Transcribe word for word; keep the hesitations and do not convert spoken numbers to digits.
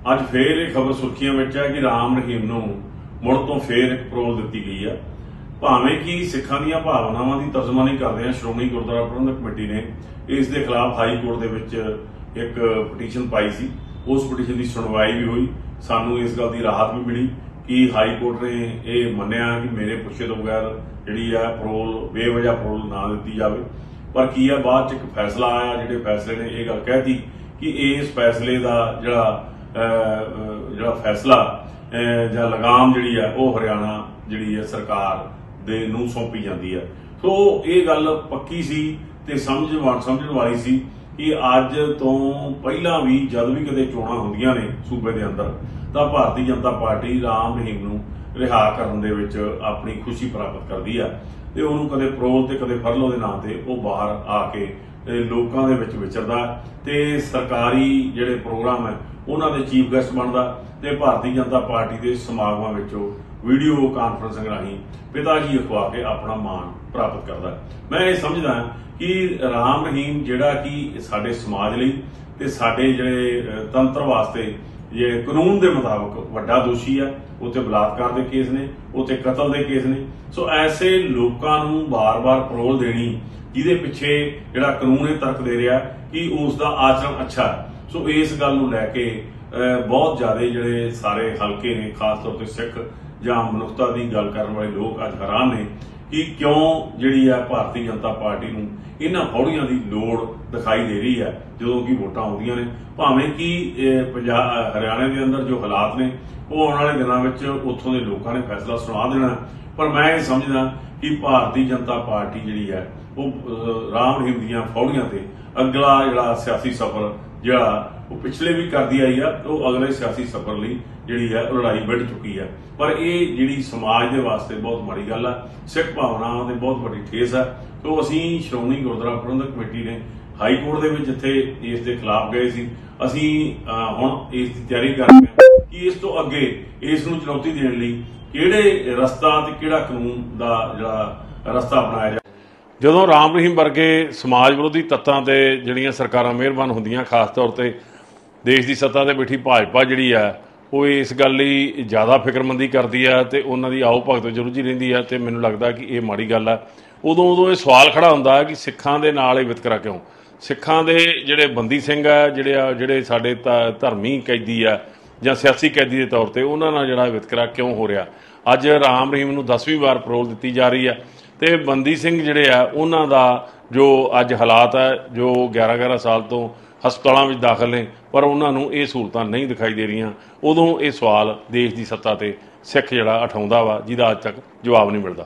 ਅੱਜ फिर ਇਹ खबर सुर्खियों में है कि राम रहीम ਨੂੰ ਮੁੜ ਤੋਂ फिर एक परोल ਦਿੱਤੀ गई है। ਭਾਵੇਂ कि सिखां ਦੀਆਂ ਭਾਵਨਾਵਾਂ ਦੀ ਤਰਜਮਾਨੀ ਕਰਦੇ ਆ ਸ਼੍ਰੋਮਣੀ ਗੁਰਦੁਆਰਾ ਪ੍ਰਬੰਧਕ ਕਮੇਟੀ ਨੇ ਇਸ ਦੇ ਖਿਲਾਫ ਹਾਈ ਕੋਰਟ ਦੇ ਵਿੱਚ ਇੱਕ ਪਟੀਸ਼ਨ ਪਾਈ ਸੀ। ਉਸ ਪਟੀਸ਼ਨ ਦੀ ਸੁਣਵਾਈ ਵੀ ਹੋਈ। ਸਾਨੂੰ ਇਸ ਗੱਲ ਦੀ ਰਾਹਤ ਵੀ ਮਿਲੀ कि हाई कोर्ट ने यह मन्निया कि मेरे पुछे तो बगैर जी परोल बेवजह परोल ना दी जाए। पर की है बाद एक फैसला आया जिहड़े फैसले ने यह गल कहती कि इस फैसले का जिहड़ा जिहड़ा फैसला जां लगाम जिहड़ी है वो हरियाणा जिहड़ी है सरकार दे नूं सौंपी जाती है। सो ये गल पक्की सी ते समझ समझण वाली सी कि अज तो पहला भी जद भी कदे चोणां हुंदियां ने सूबे दे अंदर ਤਾਂ ਭਾਰਤੀ ਜਨਤਾ ਪਾਰਟੀ ਰਾਮ ਰਹੀਮ ਨੂੰ ਰਿਹਾ ਕਰਨ ਦੇ ਵਿੱਚ ਆਪਣੀ ਖੁਸ਼ੀ ਪ੍ਰਾਪਤ ਕਰਦੀ ਆ ਤੇ ਉਹਨੂੰ ਕਦੇ ਪਰੋਲ ਤੇ ਕਦੇ ਫਰਲੋ ਦੇ ਨਾਂ ਤੇ ਉਹ ਬਾਹਰ ਆ ਕੇ ਲੋਕਾਂ ਦੇ ਵਿੱਚ ਵਿਚਰਦਾ ਤੇ ਸਰਕਾਰੀ ਜਿਹੜੇ ਪ੍ਰੋਗਰਾਮ ਹੈ ਉਹਨਾਂ ਦੇ ਚੀਫ ਗੈਸਟ ਬਣਦਾ ਤੇ ਭਾਰਤੀ ਜਨਤਾ ਪਾਰਟੀ ਦੇ ਸਮਾਗਮਾਂ ਵਿੱਚੋਂ ਵੀਡੀਓ ਕਾਨਫਰੰਸਿੰਗ ਰਾਹੀਂ ਪਿਤਾ ਜੀ ਅਖਵਾ ਕੇ ਆਪਣਾ ਮਾਣ ਪ੍ਰਾਪਤ ਕਰਦਾ। ਮੈਂ ਇਹ ਸਮਝਦਾ ਕਿ ਰਾਮ ਰਹੀਮ ਜਿਹੜਾ ਕਿ ਸਾਡੇ ਸਮਾਜ ਲਈ ਤੇ ਸਾਡੇ ਜਿਹੜੇ ਤੰਤਰ ਵਾਸਤੇ ये कानून के मुताबिक वड्डा दोषी है। उत्ते बलात्कार के केस ने, उत्ते कतल के केस ने। सो ऐसे लोगों नूं बार बार परोल देनी जिहदे पिछे जिहड़ा कानून ये तर्क दे रहा कि उसका आचरण अच्छा है। सो इस गल नूं लैके बहुत ज़्यादा जिहड़े सारे हल्के ने खास तौर पर सिख जां मनुखता की गल करने वाले लोग अज हैरान ने कि क्यों जिहड़ी है भारतीय जनता पार्टी नूं इन्हां फौड़ियां की लोड़ दिखाई दे रही है जो कि वोटां आउंदियां ने। भावें कि पंजाब हरियाणे के अंदर जो हालात ने वो आने वाले दिनों में उत्थों के लोगों ने फैसला सुना देना। पर मैं ये समझदा कि भारतीय जनता पार्टी जिहड़ी है वो राम रहीम दीयां फौड़ियां ते अगला जिहड़ा सियासी सफर जिहड़ा वो पिछले भी करती आई है तो अगले सियासी सफर लई जिहड़ी है लड़ाई विढ़ चुकी है। पर यह जिहड़ी समाज के वास्ते बहुत माड़ी गल है, सिख भावनावां ते बहुत बड़ी ठेस है। तो असीं श्रोमणी गुरुद्वारा प्रबंधक कमेटी ने हाई कोर्ट दे विच जिथे इस दे खिलाफ गए सी असीं हुण इस दी तैयारी कर रहे हां कि इस तो अगे इस नूं चुनौती देण लई किहड़े रस्ता ते किहड़ा कानून दा जिहड़ा रस्ता अपनाया जाए। ਜਦੋਂ ਰਾਮ ਰਹੀਮ ਵਰਗੇ ਸਮਾਜ ਵਿਰੋਧੀ ਤੱਤਾਂ ਤੇ ਜਿਹੜੀਆਂ ਸਰਕਾਰਾਂ ਮਿਹਰਬਾਨ ਹੁੰਦੀਆਂ ਖਾਸ ਤੌਰ ਤੇ ਦੇਸ਼ ਦੀ ਸੱਤਾ ਤੇ ਬੈਠੀ ਭਾਜਪਾ ਜਿਹੜੀ ਆ ਉਹ ਇਸ ਗੱਲ ਲਈ ਜ਼ਿਆਦਾ ਫਿਕਰਮੰਦੀ ਕਰਦੀ ਆ ਤੇ ਉਹਨਾਂ ਦੀ ਆਓ ਭਗਤ ਜ਼ਰੂਰੀ ਰਹਿੰਦੀ ਆ ਤੇ ਮੈਨੂੰ ਲੱਗਦਾ ਕਿ ਇਹ ਮਾੜੀ ਗੱਲ ਆ। ਉਦੋਂ ਉਦੋਂ ਇਹ ਸਵਾਲ ਖੜਾ ਹੁੰਦਾ ਕਿ ਸਿੱਖਾਂ ਦੇ ਨਾਲ ਇਹ ਵਿਤਕਰਾ ਕਿਉਂ, ਸਿੱਖਾਂ ਦੇ ਜਿਹੜੇ ਬੰਦੀ ਸਿੰਘ ਆ ਜਿਹੜੇ ਆ ਜਿਹੜੇ ਸਾਡੇ ਧਰਮੀ ਕੈਦੀ ਆ ਜਾਂ ਸਿਆਸੀ ਕੈਦੀ ਦੇ ਤੌਰ ਤੇ ਉਹਨਾਂ ਨਾਲ ਜਿਹੜਾ ਵਿਤਕਰਾ ਕਿਉਂ ਹੋ ਰਿਹਾ। ਅੱਜ ਰਾਮ ਰਹੀਮ ਨੂੰ ਦਸਵੀਂ ਵਾਰ ਪਰੋਲ ਦਿੱਤੀ ਜਾ ਰਹੀ ਆ ਤੇ ਬੰਦੀ ਸਿੰਘ ਜਿਹੜੇ ਆ ਉਹਨਾਂ ਦਾ ਜੋ ਅੱਜ ਹਾਲਾਤ ਹੈ ਜੋ ਗਿਆਰਾਂ ਗਿਆਰਾਂ ਸਾਲ ਤੋਂ ਹਸਪਤਾਲਾਂ ਵਿੱਚ ਦਾਖਲ ਨੇ ਪਰ ਉਹਨਾਂ ਨੂੰ ਇਹ ਸਹੂਲਤਾਂ ਨਹੀਂ ਦਿਖਾਈ ਦੇ ਰਹੀਆਂ। ਉਦੋਂ ਇਹ ਸਵਾਲ ਦੇਸ਼ ਦੀ ਸੱਤਾ ਤੇ ਸਿੱਖ ਜਿਹੜਾ ਉਠਾਉਂਦਾ ਵਾ ਜਿਹਦਾ ਅੱਜ ਤੱਕ ਜਵਾਬ ਨਹੀਂ ਮਿਲਦਾ।